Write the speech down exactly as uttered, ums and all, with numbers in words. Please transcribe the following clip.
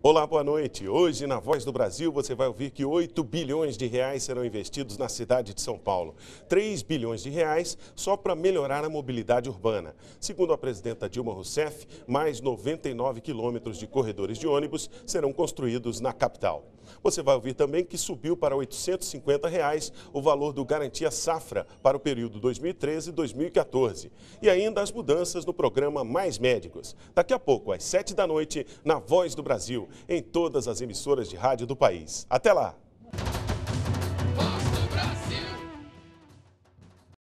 Olá, boa noite. Hoje, na Voz do Brasil, você vai ouvir que oito bilhões de reais serão investidos na cidade de São Paulo. três bilhões de reais só para melhorar a mobilidade urbana. Segundo a presidenta Dilma Rousseff, mais noventa e nove quilômetros de corredores de ônibus serão construídos na capital. Você vai ouvir também que subiu para oitocentos e cinquenta reais o valor do Garantia Safra para o período dois mil e treze a dois mil e quatorze. E ainda as mudanças no programa Mais Médicos. Daqui a pouco, às sete da noite, na Voz do Brasil, em todas as emissoras de rádio do país. Até lá!